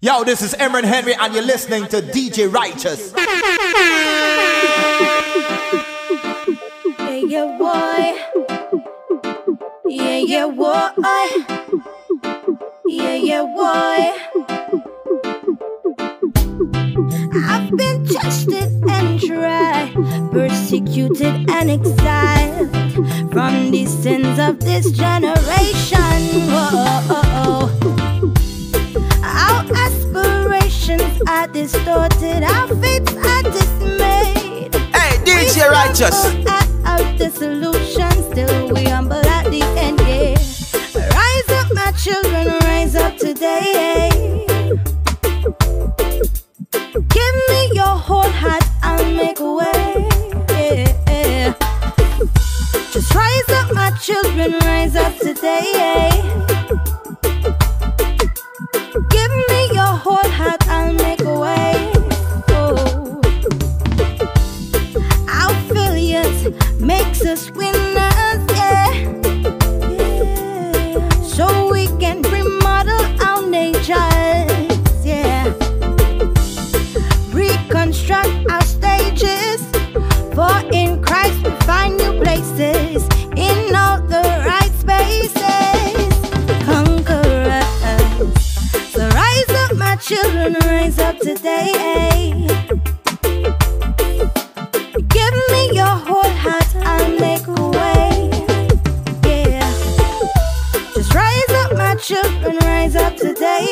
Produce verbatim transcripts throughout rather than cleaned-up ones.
Yo, this is Emran Henry and you're listening to D J Righteous. Yeah, yeah, boy. Yeah, yeah, boy. Yeah, yeah, boy. I've been tested and tried, persecuted and exiled from the sins of this generation. Whoa. Our aspirations are distorted, our fates are dismayed. Hey, D J Righteous. At our dissolution, still we humble at the end, yeah. Rise up, my children, rise up today. Give me your whole heart, I'll make a way, yeah. Just rise up, my children, rise up today. Give me your whole heart, I'll make a way. Oh. Our failures makes us winners, yeah. Yeah. So we can remodel our natures, yeah. Reconstruct our stages, for in Christ we find new places, in all the right spaces. Conquerors. So rise up, my children, rise up today. Give me your whole heart, I'll make a way, yeah. Just rise up, my children, rise up today.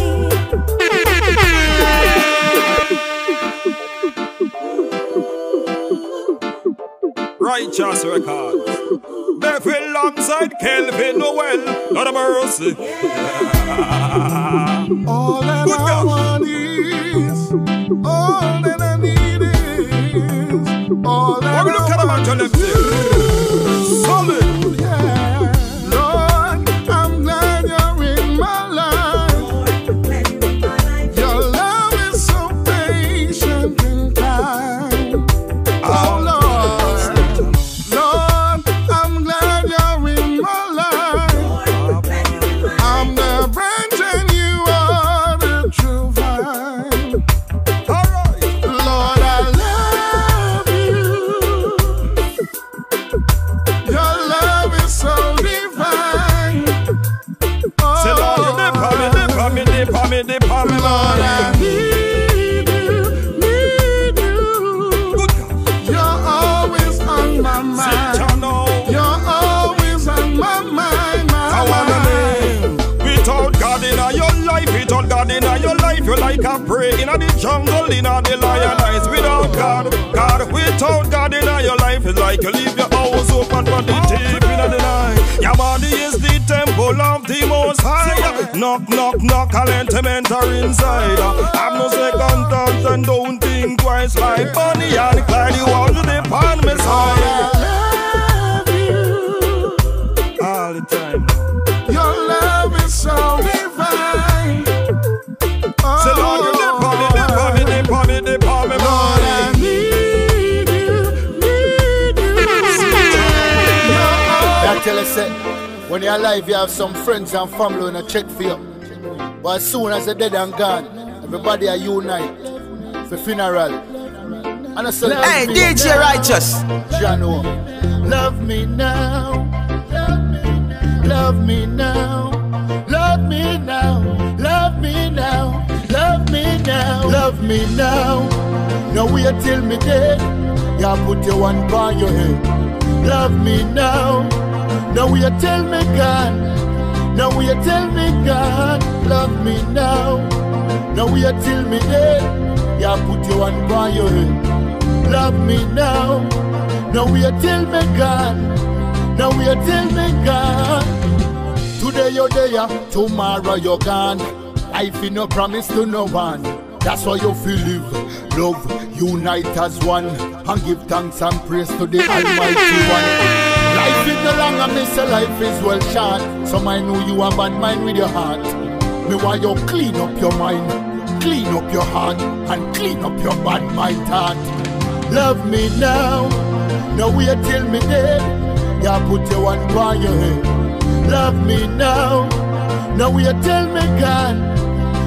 Righteous Records. Beverly alongside Kelvin Noel. Not a mercy. All that Good I God. want is, all that I need is, all that What we I look at them and tell them want is solid. yeah. Lord, I'm glad you're in my life. Your love is so patient and kind. Oh Lord, Lord, I'm glad you're in my life. I'm the branch and you are the true vine. Alright. Lord, I love you. Your love is so divine. Say Lord, you dip on me, dip on me, dip on me, dip on me, Lord, Lord. I need you, need you. Good God. You're always on my Sit mind. down now. You're always on my mind, my I wanna mind. live without God in your life, without God in your life, you like a prey in the jungle, in the lion eyes. Without God, God, without God in your life, it's like you leave your house open for the thief in the night. Your body is the temple of the Most High. Knock, knock, knock, I'll enter inside. Have no second thoughts and don't think twice, like Bonnie and Clyde. You want to depend me side I love you. all the time. Your love is so divine. Say Lord, you dip on me, dip on me, dip on me, dip on me, Lord, I Lord. need you, need you. I tell you, say, when you're alive, you have some friends and family and check for you. But as soon as you're dead and gone, everybody are unite for funeral. And I say, Hey, D J Righteous. Jano, love me now, love me now, love me now, love me now, love me now, love me now. Now wait till me dead, you put your one by your head. Love me now, now wait till me gone, now wait till me gone. Love me now, now wait till me dead, you put your one by your head. Love me now, now wait till me gone, now wait till me gone. Today you're there, tomorrow you're gone. Life in no promise to no one. That's why you feel live, love, unite as one, and give thanks and praise to the Almighty One. Life is no longer miss, life is well short. So I know you have bad mind with your heart. Me want you clean up your mind, clean up your heart, and clean up your bad mind thought. Love me now, now wait till me dead. You put your one by your head. Love me now, now wait till me gone.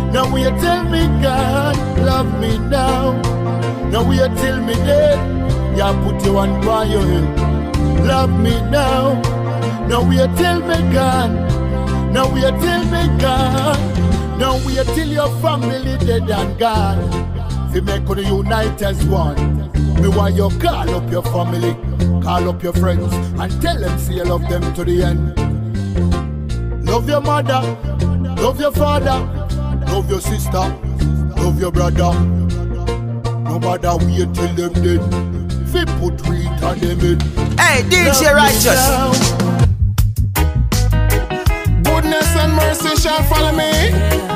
Now wait till me God love me now. Now wait till me dead. Yeah, put you on by your head. Love me now. Now wait till me God. Now wait till me God. Now wait till your family dead and gone. Fi make you unite as one. Me want you call up your family, call up your friends, and tell them say you love them to the end. Love your mother, love your father, love your sister, love your brother. No matter wait till them dead. Fi put read on them in. Hey, D J Righteous. Goodness and mercy shall follow me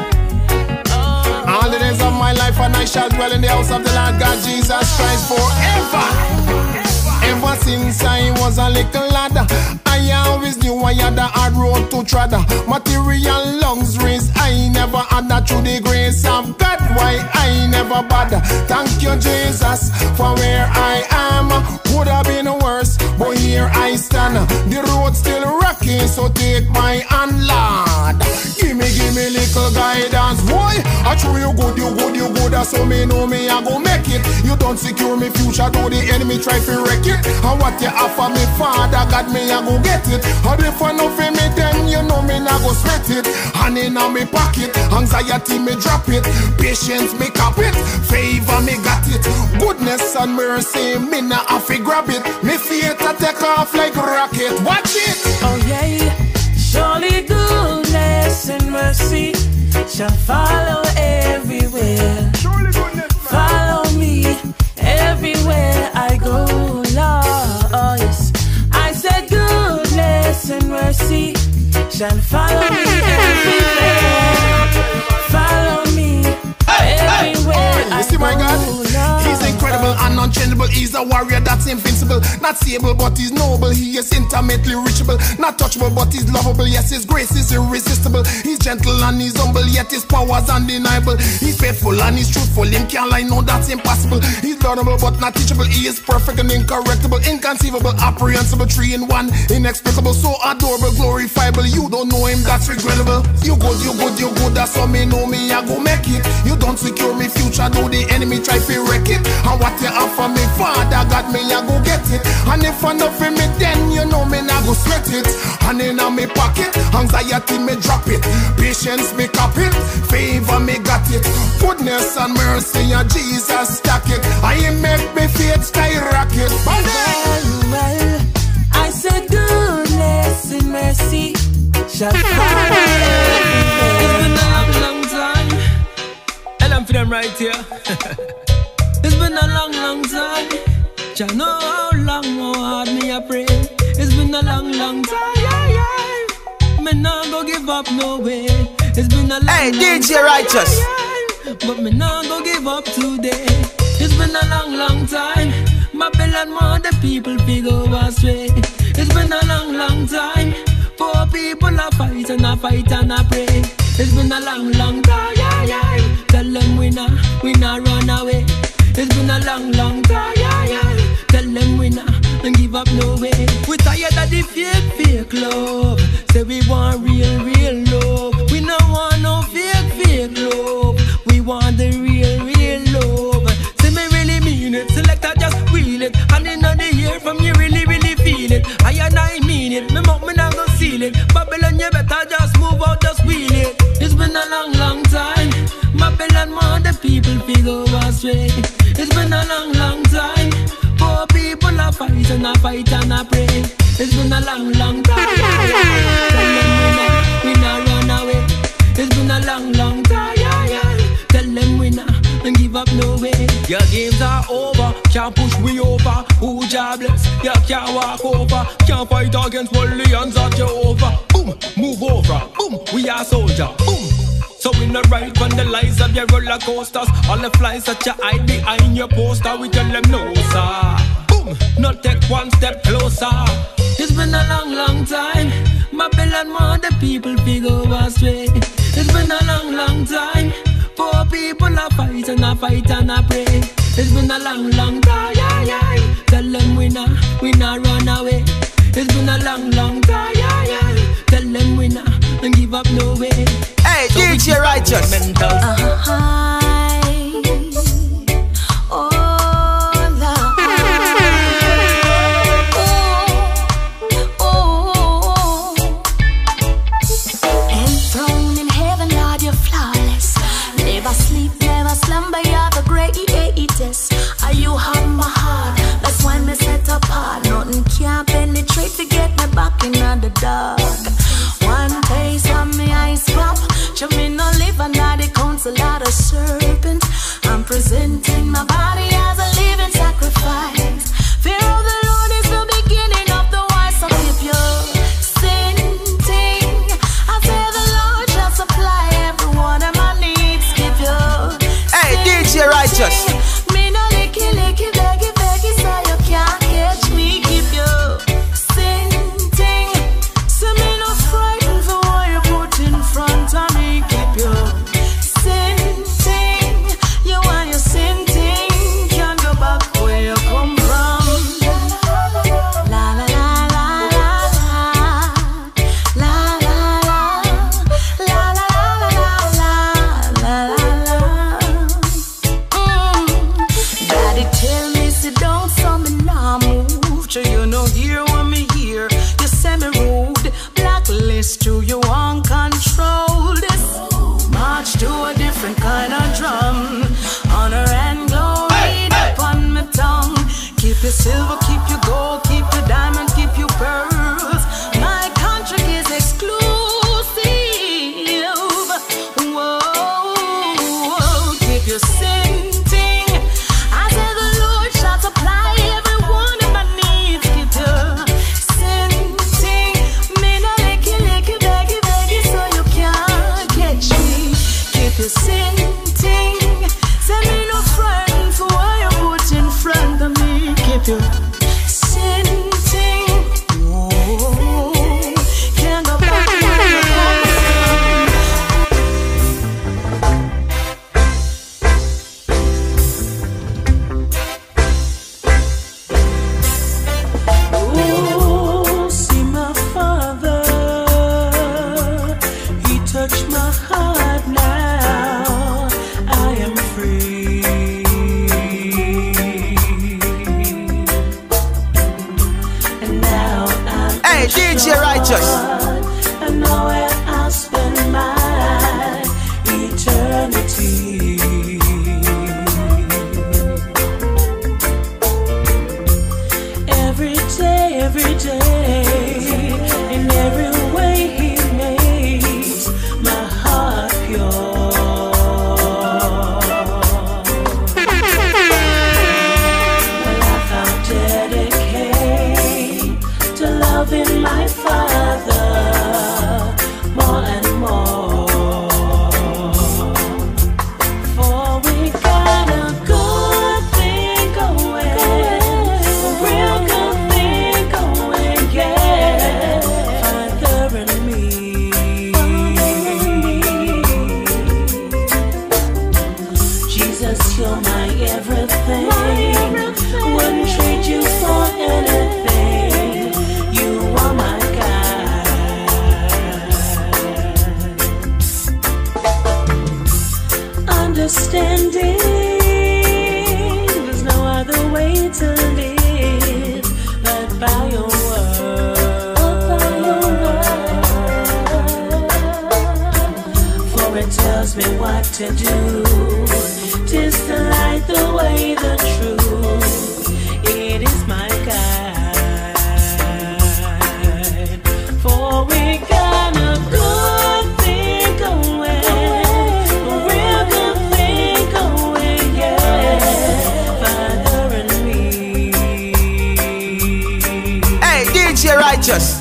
all the days of my life, and I shall dwell in the house of the Lord God Jesus Christ forever. Ever since I was a little lad, I always knew I had a hard road to tread. Material lungs raised, I never had that through the grace of God. Why I never bother? Thank you, Jesus, for where I am. Would have been worse, but here I stand. The road still rocky, so take my hand, Lord. Give me, give me little guidance, boy. I true you good, you good, you good. So me know me, I go make it. You don't secure me future, though the enemy try to wreck it. And what you offer me, Father God, me I go get it. And if I know for me, then you know me I go sweat it. And in me pocket, anxiety me drop it, patience me cap it, favor me got it, goodness and mercy me na have to grab it. Me faith I take off like rocket. Watch it. Oh yeah, surely goodness and mercy shall follow everywhere. Surely goodness, follow me everywhere I go, Lord. Oh yes, I said goodness and mercy shall follow me everywhere. Follow me everywhere I you see, my God, He's incredible and unchangeable. He's a warrior that's invincible, not stable but he's noble. He is intimately reachable, not touchable but he's lovable. Yes, his grace is irresistible. He's gentle and he's humble, yet his power's undeniable. He's faithful and he's truthful. Him can't lie, no, that's impossible. He's learnable but not teachable. He is perfect and incorrectible, inconceivable, apprehensible, three in one, inexplicable, so adorable, glorifiable. You don't know him, that's regrettable. You good, you good, you good, that's how me know me, I go make it. You don't secure me future, though the enemy try to wreck it. And what you offer me, Father God, me I go get it. And if I know for me, then you know me I go sweat it. And in me pocket, anxiety me drop it, patience me cap it, favor me got it, goodness and mercy and Jesus stack it. I make me faith skyrocket. Well, well, I said goodness and mercy shall follow everywhere. It's been a long, long time, and I'm for them right here. It's been a long, long time. Jah know how long, how hard me a pray. It's been a long, long time. Yeah, yeah. Me nah go give up no way. It's been a long, Hey, long D J time, Righteous. yeah, yeah. But me nah go give up today. It's been a long, long time. Babylon want the people big over astray. It's been a long, long time. Poor people a fight and a fight and a pray. It's been a long, long time. Yeah, yeah. Tell them we nah, we nah run away. It's been a long, long time, yeah, yeah. Tell them we not and give up no way. We tired of the fake, fake love. Say we want real, real love. We don't want no fake, fake love. We want the real, real love. Say me really mean it. Select I just feel it. And in the year from you really, really feel it. I and I mean it. Me mouth me not go seal it. Babylon you better just move out, just wheel it. It's been a long, long time. Babylon want the people figure astray. It's been a long, long time. Poor people a fight and a fight and a pray. It's been a long, long time. Tell them we not, we not run away. It's been a long, long time. Tell them we not and give up no way. Your games are over, can't push me over. Who jobless, you can't walk over. Can't fight against worldly hands of Jehovah. Boom, move over, boom, we are soldier, boom. So we no ride on the lies of your roller coasters. All the flies that you hide behind your poster, we tell them no, sir. Boom, not take one step closer. It's been a long, long time. Babylon want the people big over astray. It's been a long, long time. Poor people a fight and a fight and a pray. It's been a long, long time. Yeah, yeah. Tell them we not, we not run away. It's been a long, long time. Yeah, yeah. Tell them we not and give up no way. Hey, D J Righteous. Righteous. Mental. Uh-huh. The dark. One taste of me ice pop. You me no live under the council of the serpent. I'm presenting my body as a living sacrifice. Fear of the Lord is the beginning of the wise. So keep your sin ting. I say the Lord shall supply every one of my needs. Keep your Hey, D J Righteous. Me no licky licky beggy beggy, so you can't catch me. Keep your sin ting. So me no frightened for what you put in front of me. Keep your sin ting. You want your sin ting. Can't go back where you come from. La la la la la la. La la la. La la la la la la la. Mm. Daddy tell me sit down, so me nah move. So you no hear what me hear. You say me rude. Blacklist to you uncontrolled. March to a different kind of drum. Honor and glory upon my tongue. Keep your silver, keep your gold, keep your diamonds, keep your pearls. My contract is exclusive. Whoa, keep your sin ting. I say the Lord shall supply every one of my needs. Keep your sin ting. Me no licky licky beggy beggy, so you can't catch me. Keep your sin ting. Say me no friend for what you put in front of me. Keep your sin ting. Whoa, can't go back where you come Oh, see my father, he touched my heart now. I am free. And now I'm Hey, D J Righteous. I know where I'll spend my eternity. Every day, every day, in every way he makes my heart pure. My life I'll dedicate to loving my Father more and more. For we got a good thing going, a real good thing going, yeah. Father and me. Jesus, you're my everything. Wouldn't trade you for anything. You are my God. Understanding, there's no other way to live but by your word. For it tells me what to do. Tis the light, the way, the truth. It is my guide. For we got a good thing going, a real good thing going, yeah. Father and me. Hey, D J Righteous.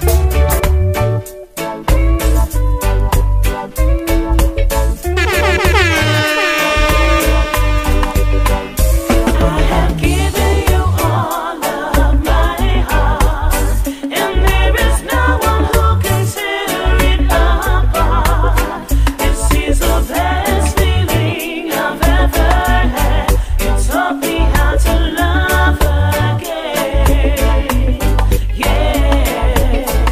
I have given you all of my heart, and there is no one who can tear it apart. This is the best feeling I've ever had. You taught me how to love again. Yeah.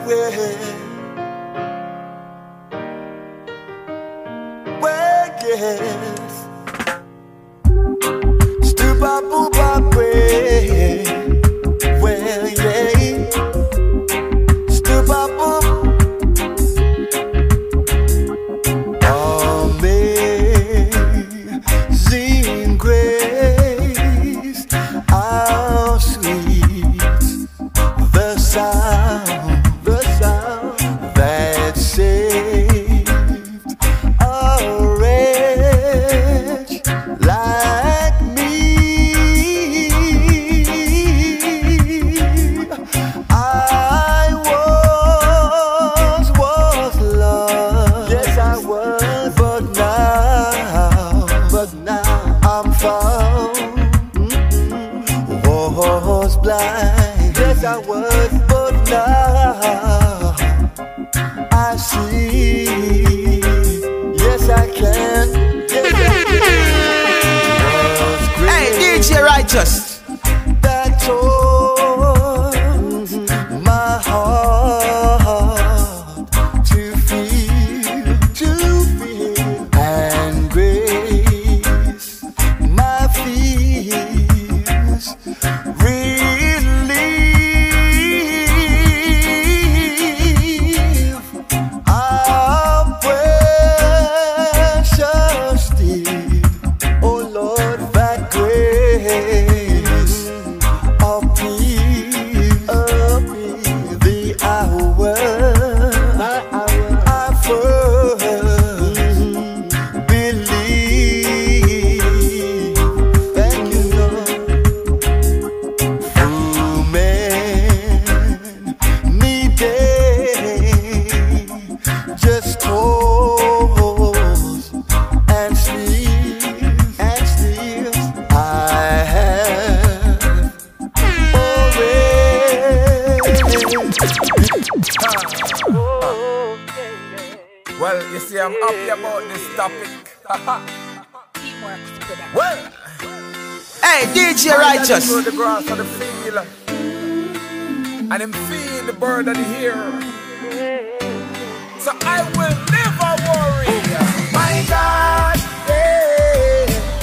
yeah. Well, yes. Stupa poopa pray. Well, yeah. Stupa poop. Amazing grace, how sweet the sound, the sound that saved a wretch like me. I was, was lost, yes I was, but now, but now I'm found. Mm-hmm. Was blind, yes I was, but now I see. Yes I can, yes I can. Was great. Hey, D J Righteous. That taught my heart to feel, to feel, and grace my fears relieve. How precious dear, oh Lord, that grace appears, appears the hour I first believe. Thank you, Lord. Through many days, just toils and sleeps, and sleeps, I have already. Well, you see, I'm happy about this topic. Well, Hey, D J Righteous. I the grass of the field, and him feed the bird of the air. So I will never worry. My God, yeah.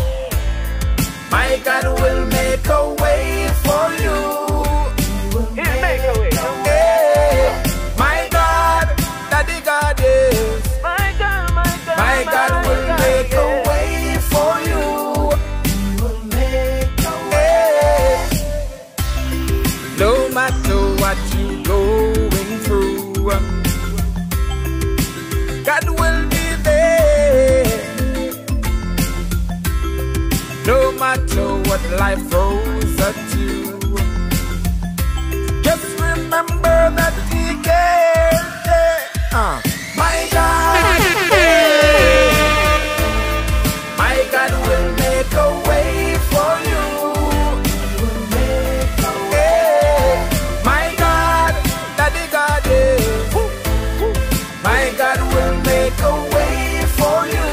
My God will make a way for you. He'll make a way. Yeah. My God, Daddy God is. My God, my God, my God will make a way for you. He will make a way. No matter what you're going through, God will be there. No matter what life throws at you, just remember that He cares. Uh. My God, yeah. My God will make a way for you. He will make a way. My God, Daddy God is. My God will make a way for you.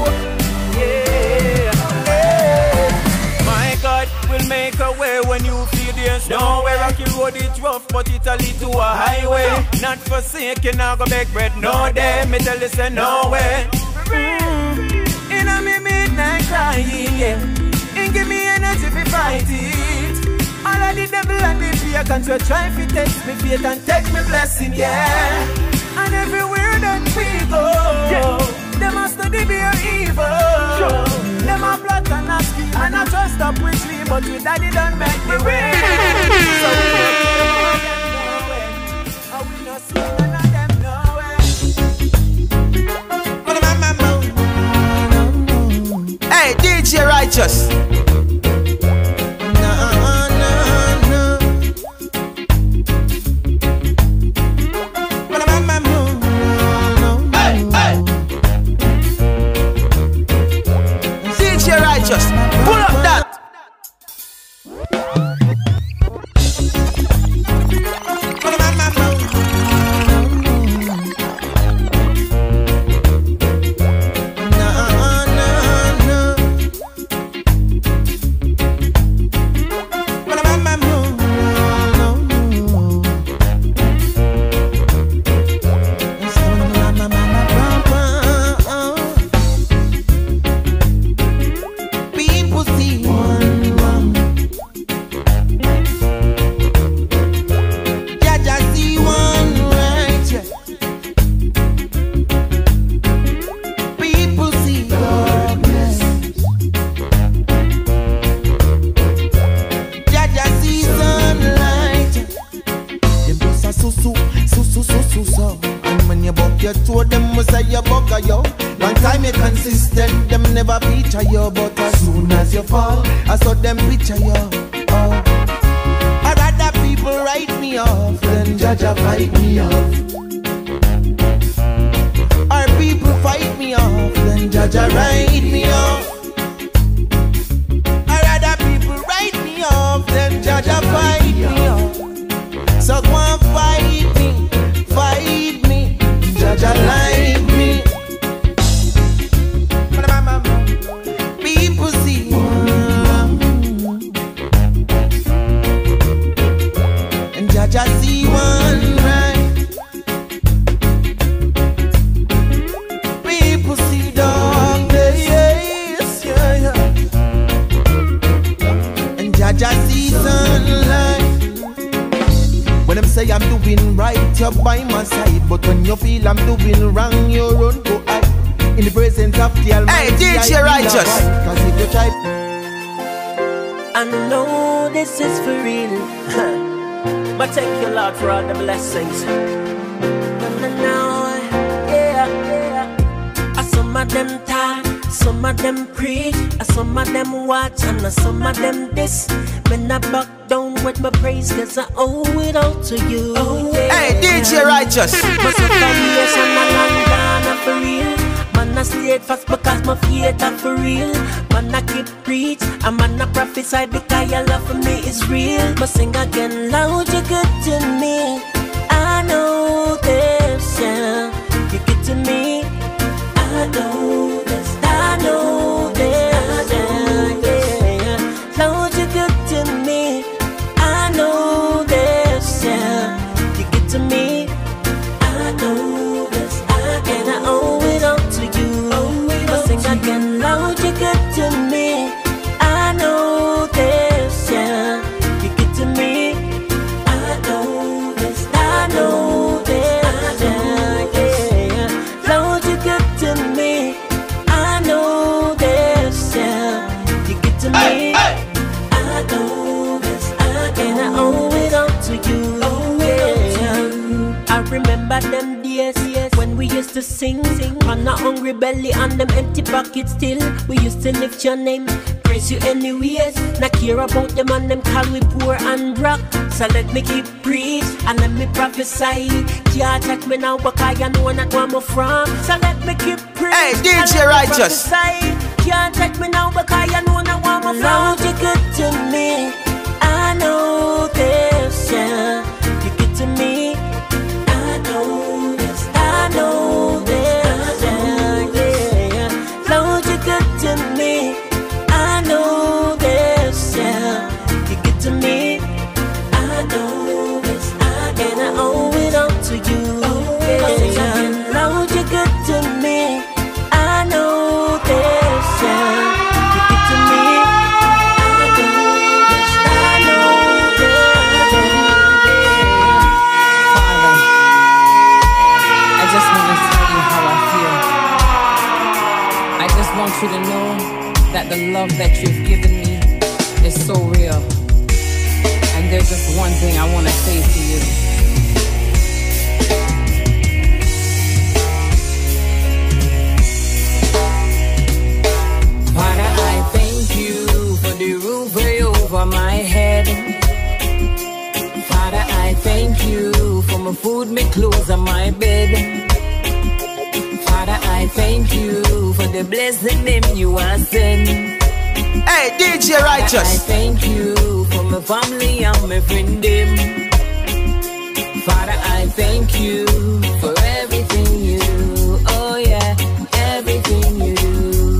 Yeah. Yeah. My God will make a way when you feel there's nowhere. Rocky road is rough, but it'll lead to a highway. Not forsaken, I go beg bread, no day. Me tell you say no way. Mm. In a me midnight crying, yeah. And give me energy to fight it. All of the devil and the fear can try to take me faith and take me blessing, yeah. And everywhere that we go, yeah. They must study be evil. Sure. Them a plot and a scheme and a trust up with me, but with daddy don't make the way. So we don't care about them nowhere. And we not see none of them nowhere. Hey, D J Righteous. Righteous, pull up that. you told them was say you bugger yo. One time you consistent, them never feature you. But as soon as you fall, I saw them picture you. Oh. I'd rather people write me off than judge a fight me off. Or people fight me off than judge a write me off. I'd rather people write me off than judge a fight me off. So go and fight me, fight me, judge a like me. People see one, and judge I see one right. People see dark days, yeah, yeah. And judge I see sunlight. When them say I'm doing right, you're by my side. But when you feel I'm doing wrong, you run go hide. In the presence of the Almighty, hey, D J Righteous. Cause if you try, I know this is for real. But thank you, Lord, for all the blessings. Now, yeah, yeah. Some of them talk, some of them preach, some of them watch, and some of them diss. When I back down with my praise, cause I owe it all to you. Oh, yeah. Hey, D J Righteous. But some foundation and I'm gonna for real. Man, I stayed fast because my faith are for real. Man, I keep preach, and man, I prophesy because your love for me is real. But sing again loud, you're good to me. I know this, yeah. You're good to me. I know this, I know this, yeah, yeah. Loud, you're good to me. I know this, yeah. You're good to me. I know this, I and I owe it all to you. But sing again loud, you're good to me. I know this, yeah. You're good to me. I know this, I know this, yeah, yeah. Loud, you're good to me. I know this, yeah. You're good to me. Hey, hey. I know this, I and I owe it all to you. Yeah. I remember them days, yes, when we used to sing, sing on a hungry belly and them empty pockets still. We used to lift your name, praise you anyways. Not care about them and them call we poor and rock. So let me keep preach and let me prophesy. Can't touch me now because I know not where I'm from. So let me keep preach. Hey, D J Righteous. Can't touch me now because I know not where I'm from. Lord, you're good to me. I know this, yeah. You're good to me. I know this, I know this, yeah, yeah. Lord, you're good to me. I know this, yeah. You're good to me. I know this, I and I owe it all to you. Yeah. Lord, you're good to me. I know this, yeah. You're good to me. I know this, I know this, yeah. Father, I just want to tell you how I feel. I just want you to know that the love that you've given me is so real. And there's just one thing I want to say to you. Father, I thank you for the roof over my head. Father, I thank you for my food, my clothes, and my bed. Father, I thank you for the blessing them you are sent. Hey, D J Righteous. I thank you for my family and my friend them. Father, I thank you for everything you do. Oh yeah, everything you do.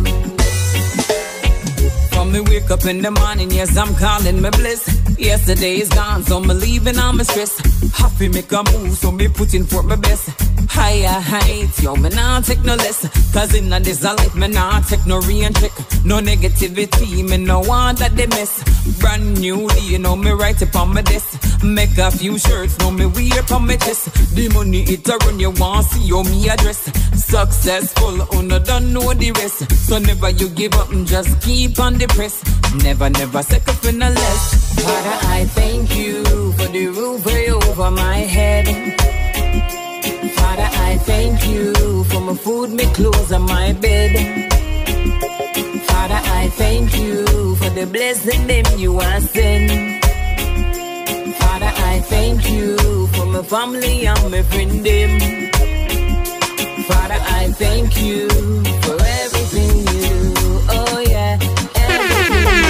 From me wake up in the morning, yes, I'm calling me bliss. Yesterday is gone, so me leaving on my stress. Happy make a move, so me putting for my best. Higher heights, yo, me nah take no less. Cause in a this life, me nah take no rain check. No negativity, me no want that they mess. Brand new day, you know me right up on my desk. Make a few shirts, know me wear on my chest. The money it a run, you want see how me address. Successful, oh no don't know the rest. So never you give up, just keep on the press. Never, never second for no less. Father, I thank you for the roof over my head. Father, I thank you for my food, my clothes, and my bed. Father, I thank you for the blessing them you are sent. Father, I thank you for my family and my friend them. Father, I thank you for everything you do. Oh yeah, everything you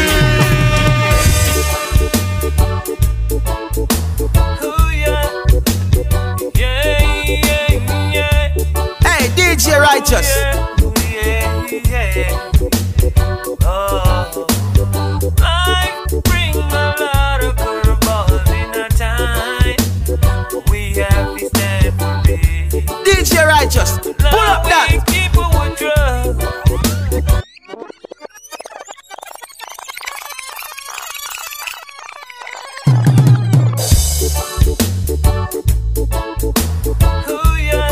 do. Oh yeah, yeah, yeah, yeah. Hey, D J Righteous. Yeah, yeah, yeah. Oh, life bring a lot of curveballs in a time. We have to stand for it. D J Righteous, pull up that. People with drugs. Oh yeah.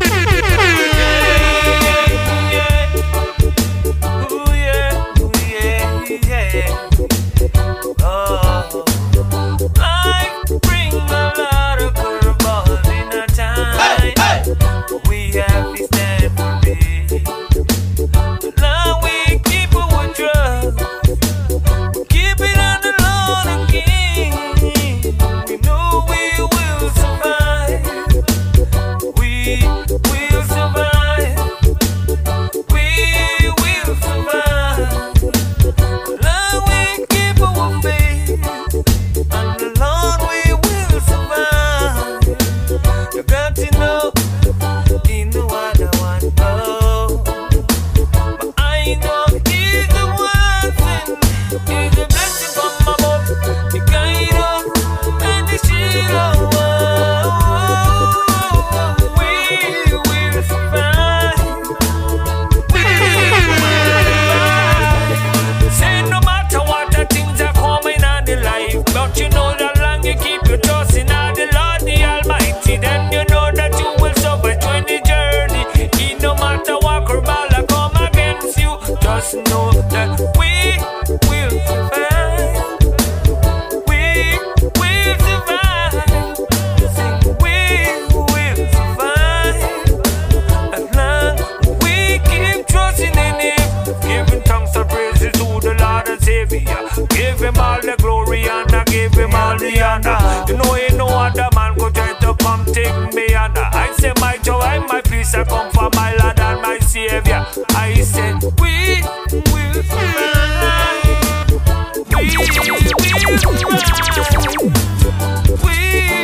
Know that we will survive. We will survive. Sing, we will survive. As long as we keep trusting in Him, giving thanks and praises to the Lord and Savior. Give Him all the glory and I give Him all the honor. You know, ain't no other man could try to come take me under. I say my joy and my peace I come from my Lord and my Savior. I said we will survive. We will survive. We.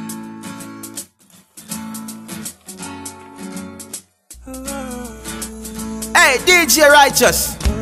Hey, D J Righteous.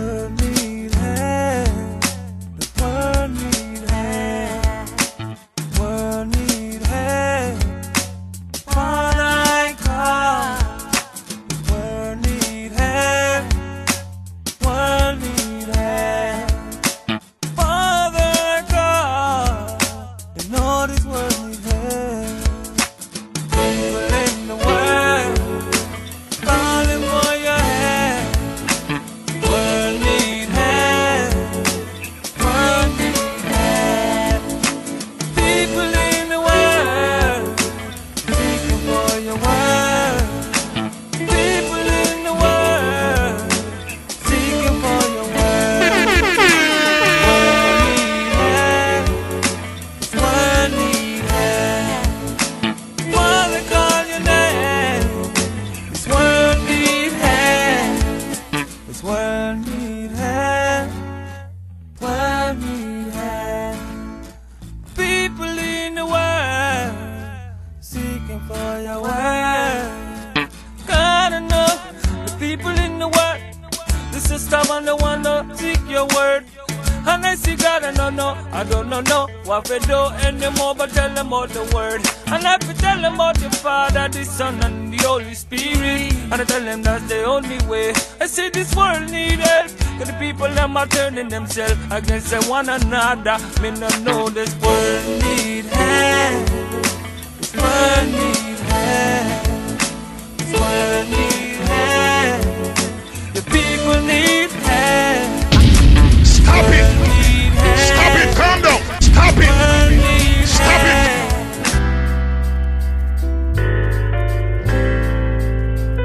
I don't know, no, what we do anymore, but tell them about the word. And I have to tell them about the Father, the Son, and the Holy Spirit. And I tell them that's the only way. I say this world need help, cause the people them are turning themselves against one another. Me no know this world need help. This world need help. This world need help. The people need help. Stop it! Stop it! Calm down! Stop it! Stop it!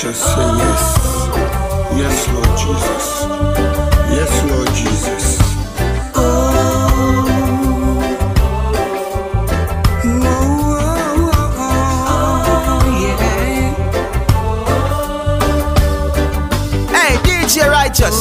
Righteous say yes. Yes, Lord Jesus. Yes, Lord Jesus. Oh, oh, oh, oh, yeah. Hey, D J Righteous.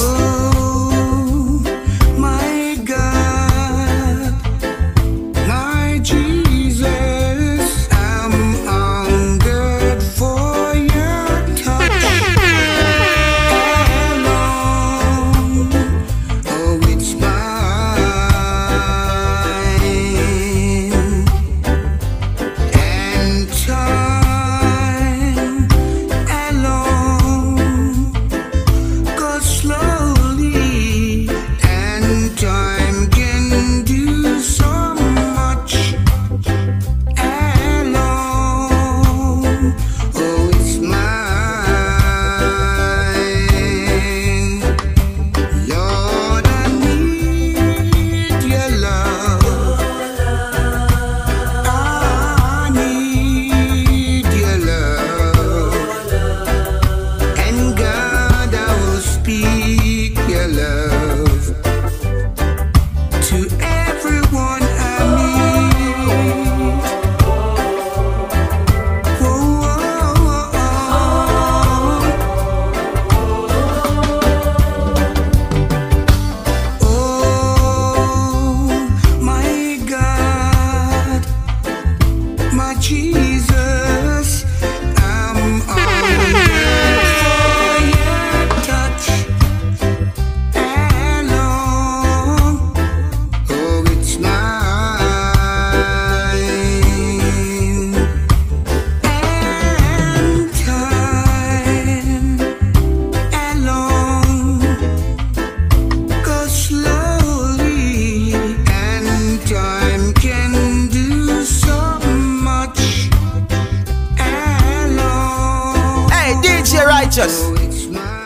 Righteous.